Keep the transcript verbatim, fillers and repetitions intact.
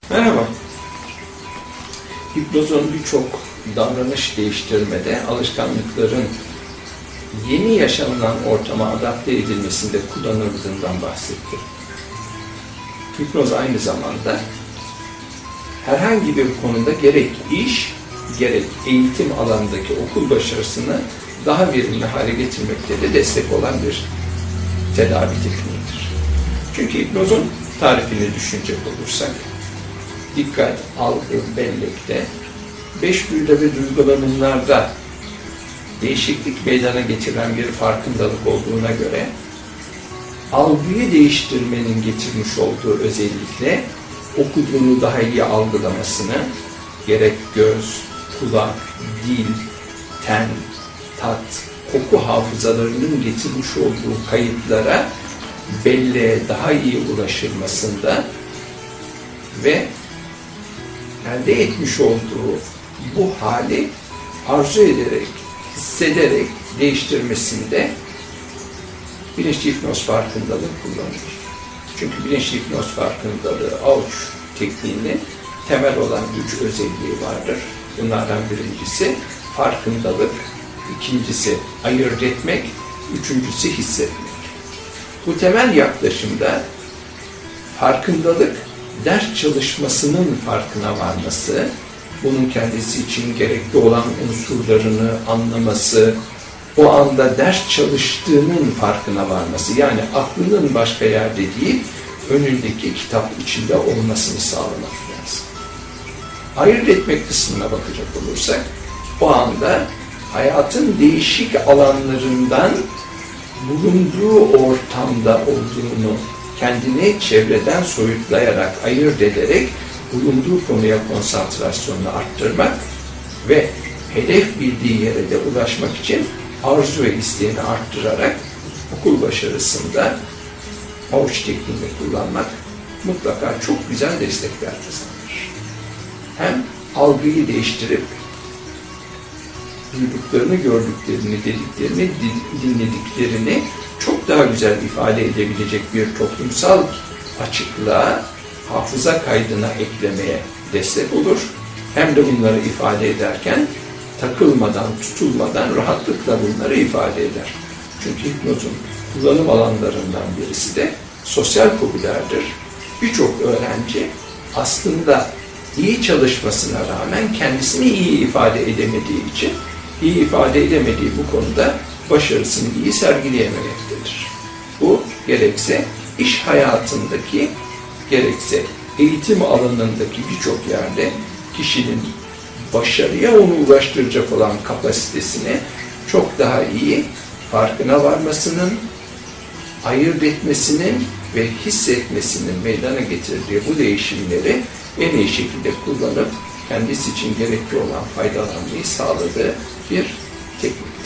Merhaba. Hipnozun birçok davranış değiştirmede, alışkanlıkların yeni yaşanılan ortama adapte edilmesinde kullanıldığından bahsetti. Hipnoz aynı zamanda herhangi bir konuda gerek iş, gerek eğitim alanındaki okul başarısını daha verimli hale getirmekte de destek olan bir tedavi tekniğidir. Çünkü hipnozun tarifini düşünecek olursak, dikkat, algı, bellekte, beş duyuda ve duygulanımlarda değişiklik meydana getiren bir farkındalık olduğuna göre, algıyı değiştirmenin getirmiş olduğu özellikle okuduğunu daha iyi algılamasını, gerek göz, kulak, dil, ten, tat, koku hafızalarının getirmiş olduğu kayıtlara belleğe daha iyi ulaşılmasında ve elde etmiş olduğu bu hali arzu ederek, hissederek değiştirmesinde bilinçli hipnoz farkındalığı kullanılır. Çünkü bilinçli hipnoz farkındalığı avuç tekniğinin temel olan üç özelliği vardır. Bunlardan birincisi farkındalık, ikincisi ayırt etmek, üçüncüsü hissetmek. Bu temel yaklaşımda farkındalık, ders çalışmasının farkına varması, bunun kendisi için gerekli olan unsurlarını anlaması, o anda ders çalıştığının farkına varması, yani aklının başka yerde değil, önündeki kitap içinde olmasını sağlamak lazım. Ayırt etmek kısmına bakacak olursak, o anda hayatın değişik alanlarından bulunduğu ortamda olduğunu kendini çevreden soyutlayarak, ayırt ederek bulunduğu konuya konsantrasyonunu arttırmak ve hedef bildiği yere de ulaşmak için arzu ve isteğini arttırarak okul başarısında avuç tekniğini kullanmak mutlaka çok güzel destekler kazanır. Hem algıyı değiştirip duyduklarını, gördüklerini, dediklerini, dinlediklerini çok daha güzel ifade edebilecek bir toplumsal açıklığa, hafıza kaydına eklemeye destek olur. Hem de bunları ifade ederken takılmadan, tutulmadan rahatlıkla bunları ifade eder. Çünkü hipnozun kullanım alanlarından birisi de sosyal popülerdir. Birçok öğrenci aslında iyi çalışmasına rağmen kendisini iyi ifade edemediği için, iyi ifade edemediği bu konuda başarısını iyi sergileyememektedir. Bu gerekse iş hayatındaki, gerekse eğitim alanındaki birçok yerde kişinin başarıya onu ulaştıracak olan kapasitesini çok daha iyi farkına varmasının, ayırt etmesinin ve hissetmesinin meydana getirdiği bu değişimleri en iyi şekilde kullanıp kendisi için gerekli olan faydalanmayı sağladığı bir teknik.